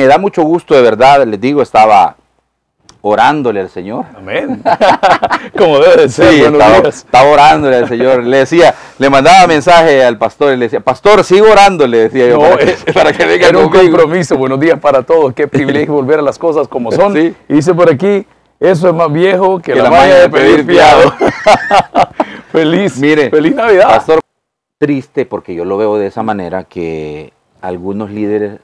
Me da mucho gusto, de verdad, les digo, estaba orándole al Señor. Amén. Como debe de ser. Sí, estaba orándole al Señor. Le decía, le mandaba mensaje al pastor y le decía, pastor, sigo orando, le decía yo. No, para que venga era un conmigo. compromiso. Buenos días para todos. Qué privilegio volver a las cosas como son. Sí. Y dice por aquí, eso es más viejo que la maña de pedir fiado. Feliz Navidad. Pastor, triste porque yo lo veo de esa manera, que algunos líderes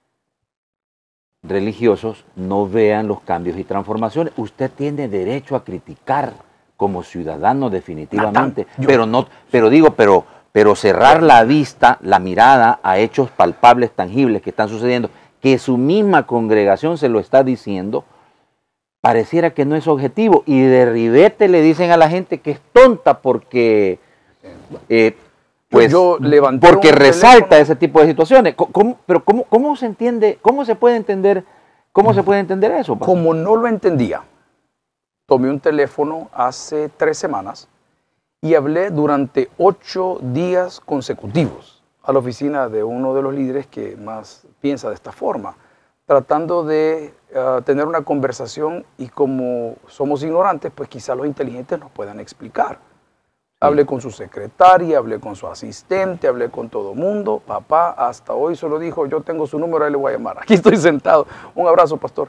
religiosos no vean los cambios y transformaciones. Usted tiene derecho a criticar como ciudadano definitivamente, pero cerrar la vista, la mirada a hechos palpables, tangibles que están sucediendo, que su misma congregación se lo está diciendo, pareciera que no es objetivo. Y de ribete le dicen a la gente que es tonta porque porque resalta ese tipo de situaciones. Pero ¿cómo se entiende, cómo se puede entender eso? Pastor? Como no lo entendía, tomé un teléfono hace 3 semanas y hablé durante 8 días consecutivos a la oficina de uno de los líderes que más piensa de esta forma, tratando de tener una conversación, y como somos ignorantes, pues quizás los inteligentes nos puedan explicar. Hablé con su secretaria, hablé con su asistente, hablé con todo mundo. Papá hasta hoy solo dijo, yo tengo su número, ahí le voy a llamar. Aquí estoy sentado. Un abrazo, pastor.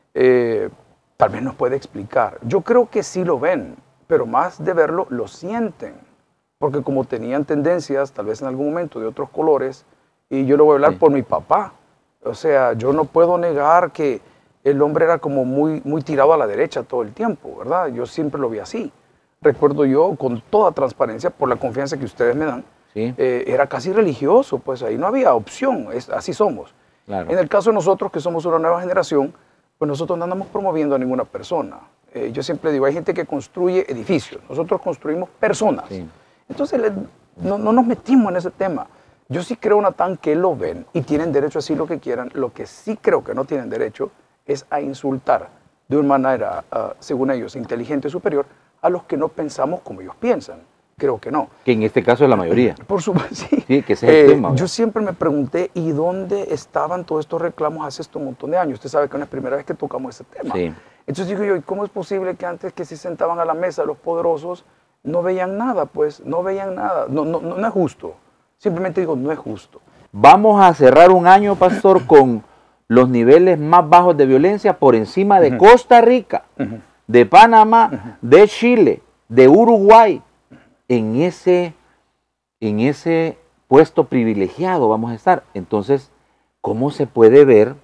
Tal vez nos puede explicar. Yo creo que sí lo ven, pero más de verlo, lo sienten. Porque como tenían tendencias, tal vez en algún momento, de otros colores, y yo le voy a hablar por mi papá. O sea, yo no puedo negar que el hombre era como muy tirado a la derecha todo el tiempo, ¿verdad? Yo siempre lo vi así. Recuerdo yo, con toda transparencia, por la confianza que ustedes me dan, era casi religioso, pues ahí no había opción, así somos. Claro. En el caso de nosotros, que somos una nueva generación, pues nosotros no andamos promoviendo a ninguna persona. Yo siempre digo, hay gente que construye edificios, nosotros construimos personas. Sí. Entonces no nos metimos en ese tema. Yo sí creo, Natán, que lo ven y tienen derecho a decir lo que quieran. Lo que sí creo que no tienen derecho es a insultar de una manera, según ellos, inteligente y superior, a los que no pensamos como ellos piensan. Creo que no. Que en este caso es la mayoría. Por supuesto, sí. Sí, que ese es el tema. Yo siempre me pregunté, ¿y dónde estaban todos estos reclamos hace un montón de años? Usted sabe que no es la primera vez que tocamos ese tema. Sí. Entonces digo yo, ¿y cómo es posible que antes que se sentaban a la mesa los poderosos no veían nada? Pues no veían nada. No es justo. Simplemente digo, no es justo. Vamos a cerrar un año, pastor, con los niveles más bajos de violencia por encima de Costa Rica, de Panamá, de Chile, de Uruguay. En ese puesto privilegiado vamos a estar. Entonces, ¿cómo se puede ver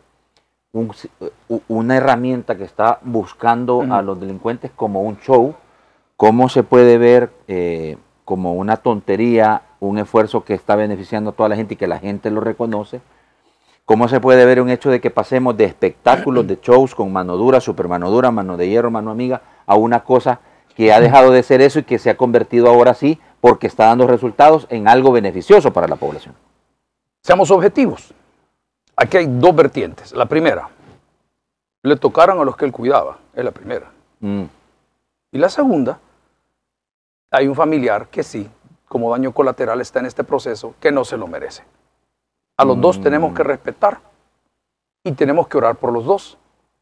una herramienta que está buscando a los delincuentes como un show? ¿Cómo se puede ver como una tontería, un esfuerzo que está beneficiando a toda la gente y que la gente lo reconoce? ¿Cómo se puede ver un hecho de que pasemos de espectáculos, de shows con mano dura, super mano dura, mano de hierro, mano amiga, a una cosa que ha dejado de ser eso y que se ha convertido ahora sí, porque está dando resultados, en algo beneficioso para la población? Seamos objetivos. Aquí hay 2 vertientes. La primera, le tocaron a los que él cuidaba, es la primera. Y la segunda, hay un familiar que sí, como daño colateral está en este proceso, que no se lo merece. A los 2 tenemos que respetar y tenemos que orar por los 2.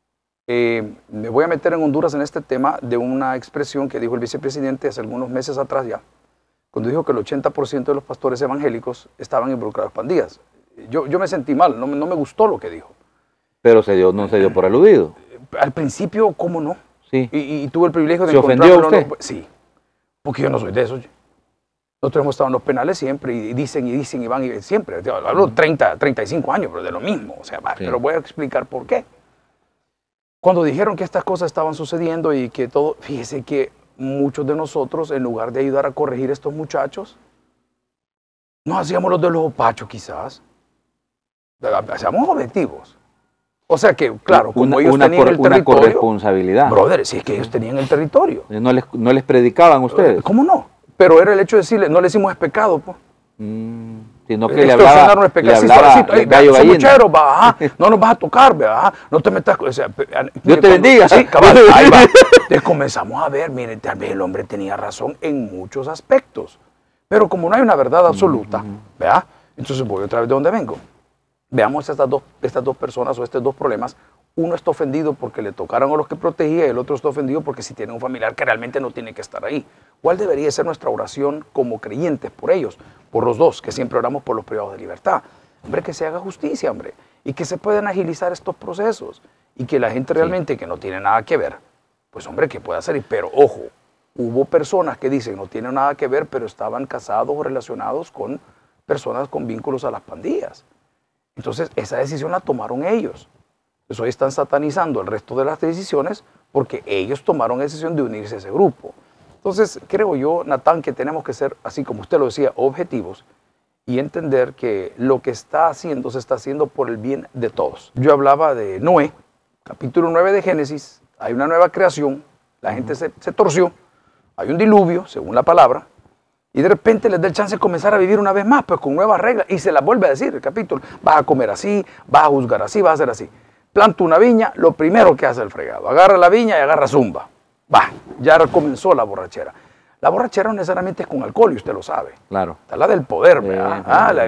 Me voy a meter en Honduras en este tema de una expresión que dijo el vicepresidente hace algunos meses atrás ya, cuando dijo que el 80% de los pastores evangélicos estaban involucrados en pandillas. Yo me sentí mal, no me gustó lo que dijo. Pero no se dio por aludido. Al principio, ¿cómo no? Sí. Y tuve el privilegio de encontrarlo. ¿Se ofendió usted? Sí, porque yo no soy de esos. Nosotros hemos estado en los penales siempre y dicen y van y siempre. Hablo 35 años, pero de lo mismo. O sea, sí. Pero voy a explicar por qué. Cuando dijeron que estas cosas estaban sucediendo y que todo, fíjese que muchos de nosotros, en lugar de ayudar a corregir a estos muchachos, nos hacíamos los de los opachos quizás. Seamos objetivos. O sea que, claro, como ellos tenían el territorio... Una corresponsabilidad. Brother, si es que ellos tenían el territorio. ¿No les predicaban ustedes? ¿Cómo no? Pero era el hecho de decirle, no le hicimos pecado, pues. Sino que le hablaba gallo gallina. No nos vas a tocar, ¿verdad? No te metas... O sea, Dios te bendiga. Sí, cabal, ahí va. Entonces comenzamos a ver, mire, tal vez el hombre tenía razón en muchos aspectos. Pero como no hay una verdad absoluta, ¿verdad? Entonces voy otra vez de donde vengo. Veamos estas dos personas o estos dos problemas. Uno está ofendido porque le tocaron a los que protegía y el otro está ofendido porque si tiene un familiar que realmente no tiene que estar ahí. ¿Cuál debería ser nuestra oración como creyentes por ellos? Por los dos, que siempre oramos por los privados de libertad. Hombre, que se haga justicia, hombre, y que se puedan agilizar estos procesos y que la gente realmente que no tiene nada que ver, pues hombre, que pueda salir. Pero ojo, hubo personas que dicen no tienen nada que ver, pero estaban casados o relacionados con personas con vínculos a las pandillas. Entonces, esa decisión la tomaron ellos. Entonces, hoy están satanizando el resto de las decisiones porque ellos tomaron la decisión de unirse a ese grupo. Entonces, creo yo, Natán, que tenemos que ser, así como usted lo decía, objetivos y entender que lo que está haciendo se está haciendo por el bien de todos. Yo hablaba de Noé, capítulo 9 de Génesis, hay una nueva creación, la gente se torció, hay un diluvio, según la palabra, y de repente les da el chance de comenzar a vivir una vez más, pues con nuevas reglas, y se las vuelve a decir el capítulo, vas a comer así, vas a juzgar así, vas a hacer así. Planta una viña, lo primero que hace el fregado, agarra la viña y agarra zumba. Va, ya comenzó la borrachera. La borrachera no necesariamente es con alcohol, y usted lo sabe. Claro. Está la del poder, ¿verdad?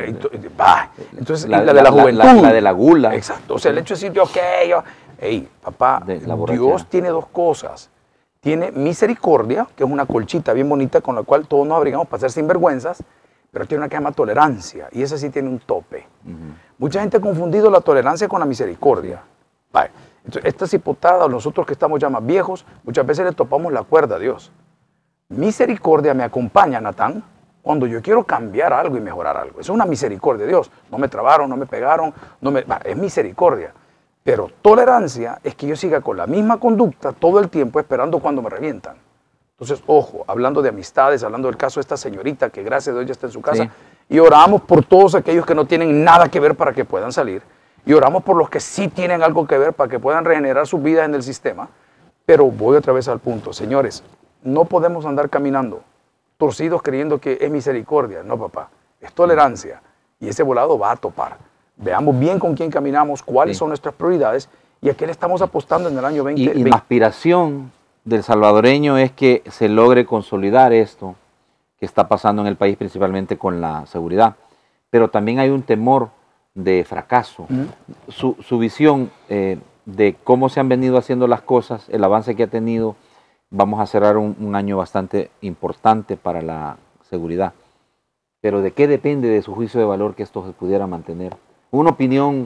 Entonces, la de la juventud. La de la gula. Exacto. O sea, el hecho de decir, ok, hey, papá, Dios tiene dos cosas. Tiene misericordia, que es una colchita bien bonita con la cual todos nos abrigamos para ser sinvergüenzas, pero tiene una que se llama tolerancia, y esa sí tiene un tope. Mucha gente ha confundido la tolerancia con la misericordia. Vale. Entonces, estas hipotadas, nosotros que estamos ya más viejos, muchas veces le topamos la cuerda a Dios. Misericordia me acompaña, Natán, cuando yo quiero cambiar algo y mejorar algo. Eso es una misericordia de Dios. No me trabaron, no me pegaron, es misericordia. Pero tolerancia es que yo siga con la misma conducta todo el tiempo esperando cuando me revientan. Entonces, ojo, hablando de amistades, hablando del caso de esta señorita que gracias a Dios ya está en su casa, y oramos por todos aquellos que no tienen nada que ver para que puedan salir, y oramos por los que sí tienen algo que ver para que puedan regenerar sus vidas en el sistema. Pero voy otra vez al punto, señores, no podemos andar caminando torcidos creyendo que es misericordia. No, papá, es tolerancia, y ese volado va a topar. Veamos bien con quién caminamos, cuáles son nuestras prioridades y a qué le estamos apostando en el año 2020. Y la aspiración del salvadoreño es que se logre consolidar esto que está pasando en el país, principalmente con la seguridad. Pero también hay un temor de fracaso. Su visión de cómo se han venido haciendo las cosas, el avance que ha tenido, vamos a cerrar un año bastante importante para la seguridad. Pero ¿de qué depende de su juicio de valor que esto se pudiera mantener? Una opinión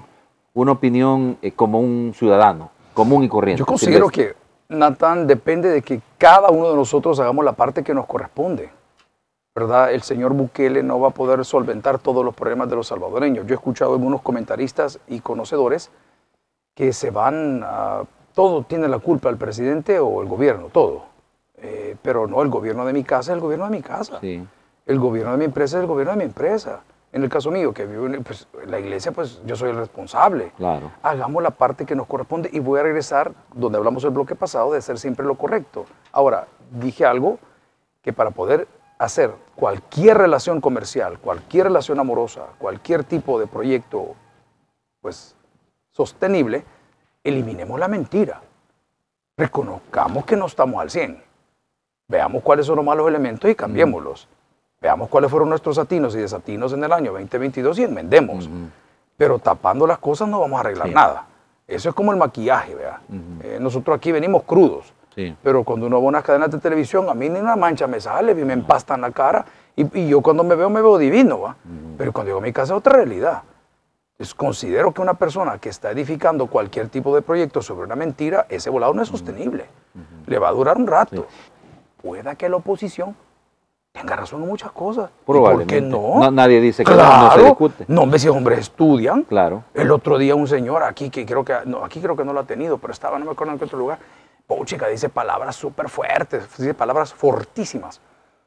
como un ciudadano, común y corriente. Yo considero que, Natán, depende de que cada uno de nosotros hagamos la parte que nos corresponde, ¿verdad? El señor Bukele no va a poder solventar todos los problemas de los salvadoreños. Yo he escuchado a algunos comentaristas y conocedores que se van a... Todo tiene la culpa el presidente o el gobierno, todo. Pero no, el gobierno de mi casa es el gobierno de mi casa. Sí. El gobierno de mi empresa es el gobierno de mi empresa. En el caso mío, que vivo en la iglesia, pues yo soy el responsable. Claro. Hagamos la parte que nos corresponde y voy a regresar donde hablamos el bloque pasado de hacer siempre lo correcto. Ahora, dije algo que para poder hacer cualquier relación comercial, cualquier relación amorosa, cualquier tipo de proyecto pues, sostenible, eliminemos la mentira. Reconozcamos que no estamos al 100. Veamos cuáles son los malos elementos y cambiémoslos. Veamos cuáles fueron nuestros atinos y desatinos en el año 2022 y enmendemos. Pero tapando las cosas no vamos a arreglar nada. Eso es como el maquillaje, ¿verdad? Nosotros aquí venimos crudos. Sí. Pero cuando uno ve unas cadenas de televisión, a mí ni una mancha me sale, y me empastan la cara. Y yo cuando me veo divino, ¿va? Pero cuando llego a mi casa es otra realidad. Entonces, considero que una persona que está edificando cualquier tipo de proyecto sobre una mentira, ese volado no es sostenible. Le va a durar un rato. Sí. Pueda que la oposición tenga razón en muchas cosas. Probablemente. ¿Por qué no? Nadie dice que claro, no se discute. No, hombre, si hombres estudian. Claro. El otro día un señor aquí, que creo que no lo ha tenido, pero estaba, no me acuerdo en qué otro lugar. Chica, dice palabras súper fuertes, dice palabras fortísimas.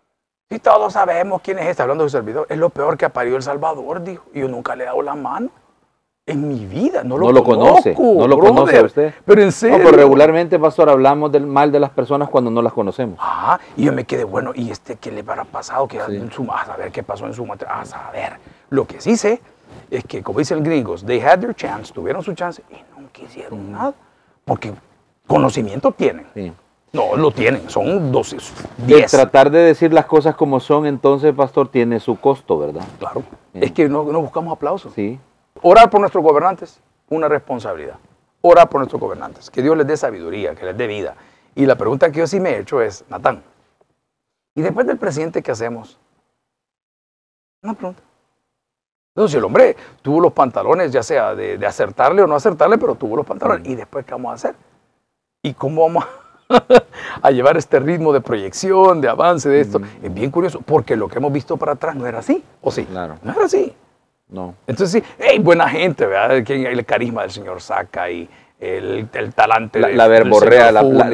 Y todos sabemos quién es este, hablando de su servidor. Es lo peor que ha parido El Salvador, dijo. Y yo nunca le he dado la mano. En mi vida, no lo conoce. No lo conoce a usted. Pero en serio. No, pero regularmente, pastor, hablamos del mal de las personas cuando no las conocemos. Y yo me quedé, bueno, ¿y qué le habrá pasado? Que en su, a saber qué pasó en su matrimonio. A saber. Lo que sí sé es que, como dicen gringos, they had their chance, tuvieron su chance y no quisieron nada. Porque conocimiento tienen. Sí. No, lo tienen, son 12, 10. Tratar de decir las cosas como son, entonces, pastor, tiene su costo, ¿verdad? Claro. Es que no buscamos aplausos. Sí. Orar por nuestros gobernantes, una responsabilidad. Orar por nuestros gobernantes, que Dios les dé sabiduría, que les dé vida. Y la pregunta que yo sí me he hecho es, Natán, ¿y después del presidente qué hacemos? Una pregunta. Entonces el hombre tuvo los pantalones, ya sea de acertarle o no acertarle, pero tuvo los pantalones. ¿Y después qué vamos a hacer? ¿Y cómo vamos a llevar este ritmo de proyección, de avance de esto? Es bien curioso, porque lo que hemos visto para atrás no era así, ¿o sí? Claro. No era así. No. Entonces sí, hey, buena gente, ¿verdad? El carisma del señor Saca y el talante la verborrea,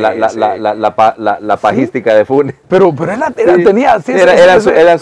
la pajística de Funes. Pero tenía eran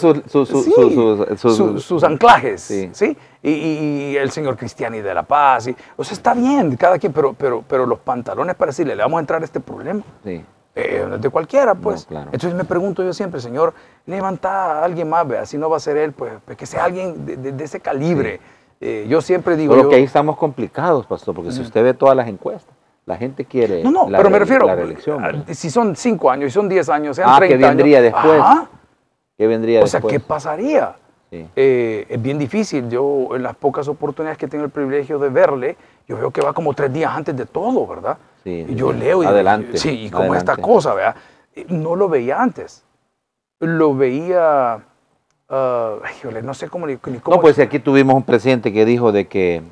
sus anclajes, sí. ¿sí? Y el señor Cristiani de La Paz. O sea, está bien, cada quien, pero los pantalones para decirle, le vamos a entrar a este problema. Sí. De cualquiera, pues. No, claro. Entonces me pregunto yo siempre, Señor, levanta a alguien más, ¿vea? Si no va a ser él, pues que sea alguien de ese calibre. Sí. Yo siempre digo... Pero que ahí estamos complicados, pastor, porque si usted ve todas las encuestas, la gente quiere pero me refiero, la reelección. Si son 5 años, si son 10 años, sean 30 años... ¿qué vendría después? Ajá. ¿Qué vendría después? O sea, ¿qué pasaría? Sí. Es bien difícil. Yo, en las pocas oportunidades que tengo el privilegio de verle, yo veo que va como 3 días antes de todo, ¿verdad? Sí, y yo leo y... Adelante. Sí, y como esta cosa, ¿verdad? No lo veía antes. Lo veía... no sé cómo... No, pues aquí tuvimos un presidente que dijo de que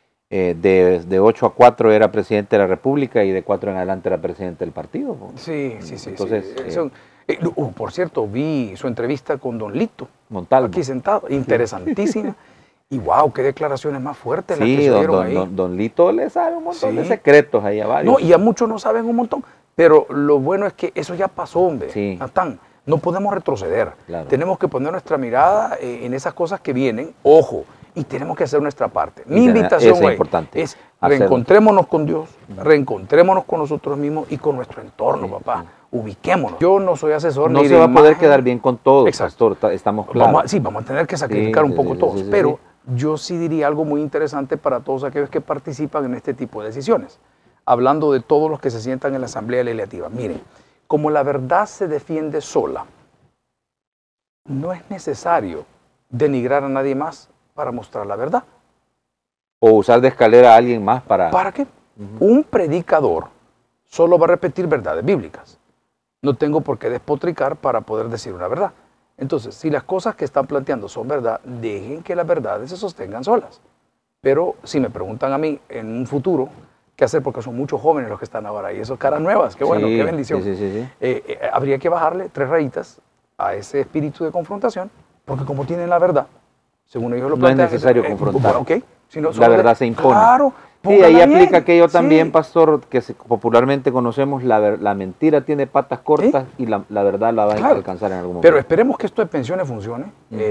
de 8 a 4 era presidente de la República y de 4 en adelante era presidente del partido. Sí. Entonces, por cierto, vi su entrevista con Don Lito. Montalvo. Aquí sentado. Interesantísima. Y wow, qué declaraciones más fuertes las que Sí, se dieron ahí. don Lito le sabe un montón de secretos ahí a varios. No, y a muchos no saben un montón. Pero lo bueno es que eso ya pasó, hombre. Sí. Natán, no podemos retroceder. Claro. Tenemos que poner nuestra mirada en esas cosas que vienen. Ojo, y tenemos que hacer nuestra parte. Mi invitación hoy es reencontrémonos con Dios, reencontrémonos con nosotros mismos y con nuestro entorno, papá. Ubiquémonos. Yo no soy asesor no ni se va a poder quedar bien con todos, pastor, estamos claros. Vamos a tener que sacrificar un poco todos, pero yo sí diría algo muy interesante para todos aquellos que participan en este tipo de decisiones. Hablando de todos los que se sientan en la Asamblea Legislativa. Miren, como la verdad se defiende sola, no es necesario denigrar a nadie más para mostrar la verdad. O usar de escalera a alguien más para... ¿Para qué? Un predicador solo va a repetir verdades bíblicas. No tengo por qué despotricar para poder decir una verdad. Entonces, si las cosas que están planteando son verdad, dejen que las verdades se sostengan solas. Pero si me preguntan a mí en un futuro, ¿qué hacer? Porque son muchos jóvenes los que están ahora y eso caras nuevas, qué bueno, qué bendición. Habría que bajarle 3 rayitas a ese espíritu de confrontación, porque como tienen la verdad, según ellos lo plantean... No es necesario confrontar. La verdad se impone. Claro. Sí, ahí aplica aquello también, pastor, que popularmente conocemos, la mentira tiene patas cortas y la verdad la va a alcanzar en algún momento. Pero esperemos que esto de pensiones funcione.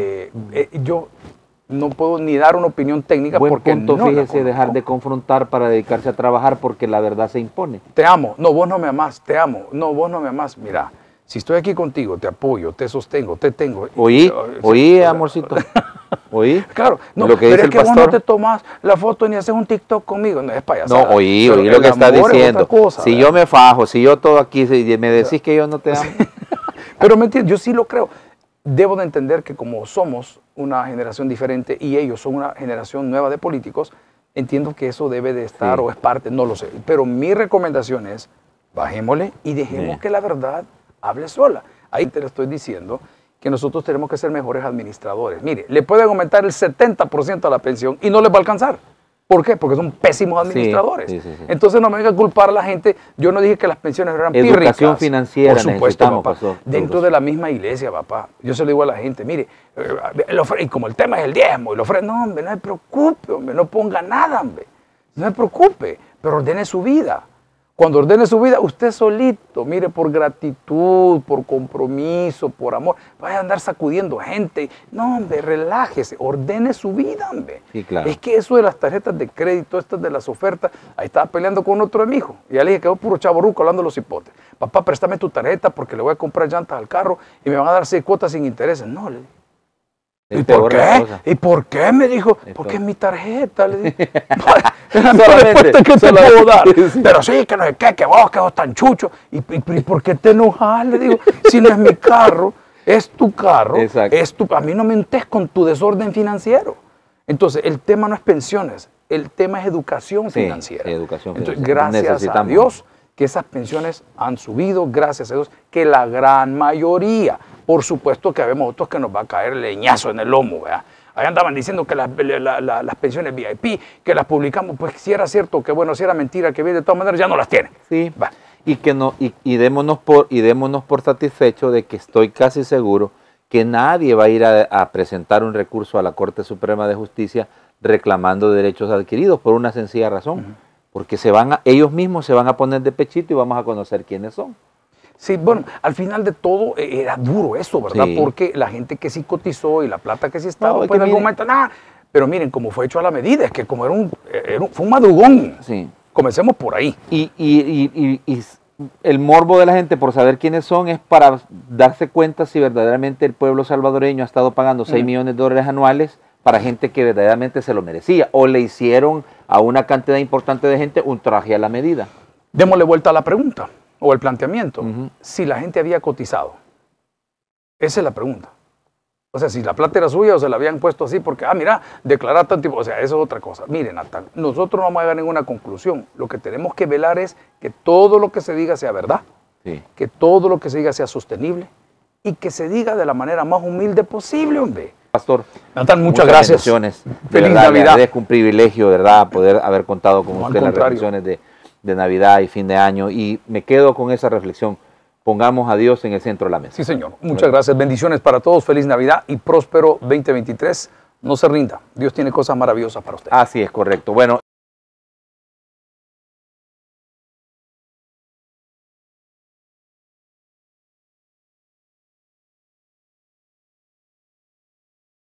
Yo no puedo ni dar una opinión técnica porque punto, fíjese, dejar de confrontar para dedicarse a trabajar porque la verdad se impone. Te amo. No, vos no me amás. Te amo. No, vos no me amás. Mira, si estoy aquí contigo, te apoyo, te sostengo, te tengo. Oí, amorcito. ¿Oí? Claro, no, lo que pero dice es que vos no te tomas la foto ni haces un TikTok conmigo, no es payasada. No, oí lo que está diciendo. Cosa, si yo me fajo, si yo todo aquí, si me decís que yo no te amo. Pero me entiendes, yo sí lo creo. Debo de entender que como somos una generación diferente y ellos son una generación nueva de políticos, entiendo que eso debe de estar o es parte, no lo sé. Pero mi recomendación es, bajémosle y dejemos que la verdad hable sola. Ahí te lo estoy diciendo, que nosotros tenemos que ser mejores administradores. Mire, le pueden aumentar el 70% a la pensión y no les va a alcanzar. ¿Por qué? Porque son pésimos administradores. Entonces no me venga a culpar a la gente. Yo no dije que las pensiones eran pírricas. Educación financiera, por supuesto, papá. Pasó, dentro de la misma iglesia, papá. Yo se lo digo a la gente, mire, y como el tema es el diezmo, no, hombre, no se preocupe, hombre, no ponga nada, hombre. No se preocupe, pero ordene su vida. Cuando ordene su vida, usted solito, mire, por gratitud, por compromiso, por amor, vaya a andar sacudiendo gente. No, hombre, relájese, ordene su vida, hombre. Sí, claro. Es que eso de las tarjetas de crédito, estas de las ofertas, ahí estaba peleando con otro amigo. Y ya le dije que es puro chavorruco hablando de los hipotes. Papá, préstame tu tarjeta porque le voy a comprar llantas al carro y me van a dar 6 cuotas sin intereses. No, le dije. ¿Y por qué? ¿Y por qué? Me dijo, porque es mi tarjeta. Le dije, es la respuesta que te puedo dar. Pero sí, que no sé qué, que vos tan chucho. ¿Y por qué te enojas? Le digo, si no es mi carro, es tu carro. A mí no me untes con tu desorden financiero. Entonces, el tema no es pensiones, el tema es educación Sí, financiera. educación Entonces, financiera. gracias a Necesitamos. Dios que esas pensiones han subido, gracias a Dios que la gran mayoría, por supuesto que vemos otros que nos va a caer leñazo en el lomo, ¿verdad? Ahí andaban diciendo que las pensiones VIP, que las publicamos, pues si era cierto, que bueno, si era mentira, que bien, de todas maneras ya no las tienen. Sí, Va. y que no, y démonos por satisfecho de que estoy casi seguro que nadie va a ir a presentar un recurso a la Corte Suprema de Justicia reclamando derechos adquiridos por una sencilla razón, porque ellos mismos se van a poner de pechito y vamos a conocer quiénes son. Sí, bueno, al final de todo era duro eso, ¿verdad? Sí. Porque la gente que sí cotizó y la plata que sí estaba, No, es pues que en algún miren- momento, nada. Pero miren, como fue hecho a la medida, es que como fue un madrugón. Sí. Comencemos por ahí. Y el morbo de la gente por saber quiénes son es para darse cuenta si verdaderamente el pueblo salvadoreño ha estado pagando 6 millones de dólares anuales para gente que verdaderamente se lo merecía, o le hicieron a una cantidad importante de gente un traje a la medida. Démosle vuelta a la pregunta o el planteamiento. Ujú. Si la gente había cotizado. Esa es la pregunta. O sea, si la plata era suya o se la habían puesto así porque, mira, declarar tanto tipo. O sea, eso es otra cosa. Miren, Natal, nosotros no vamos a llegar a ninguna conclusión. Lo que tenemos que velar es que todo lo que se diga sea verdad, Sí. que todo lo que se diga sea sostenible y que se diga de la manera más humilde posible, hombre. Pastor, Natal, muchas gracias. bendiciones. De Feliz verdad, le Navidad. agradezco, un privilegio, ¿verdad?, poder haber contado con No, al usted en las contrario. reflexiones de Navidad y fin de año. Y me quedo con esa reflexión. Pongamos a Dios en el centro de la mesa. Sí, señor. Muchas gracias. Bendiciones para todos. Feliz Navidad y próspero 2023. No se rinda. Dios tiene cosas maravillosas para usted. Así es, correcto. Bueno.